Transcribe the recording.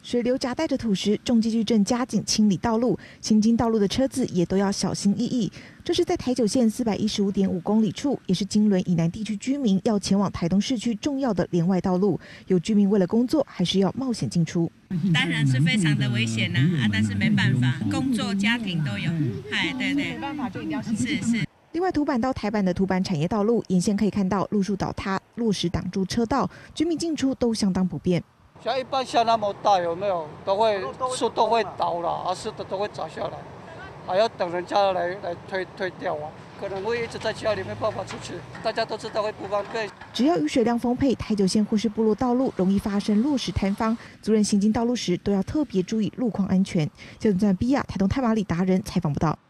水流夹带着土石，重机具正加紧清理道路，行经道路的车子也都要小心翼翼。这是在台九线415.5公里处，也是金轮以南地区居民要前往台东市区重要的连外道路。有居民为了工作，还是要冒险进出。 当然是非常的危险呐，但是没办法，工作、家庭都有。对， 没办法就一定要行。 是。 另外，土板到台板的土板产业道路沿线可以看到路树倒塌，落石挡住车道，居民进出都相当不便。 像一般下那么大，有没有树都会倒了，树都会砸下来，还要等人家来推掉啊，可能会一直在家里没办法出去，大家都知道会不方便。 只要雨水量丰沛，台九线或是部落道路容易发生落石坍方，族人行经道路时都要特别注意路况安全。记者比亚台东太麻里达人采访报道。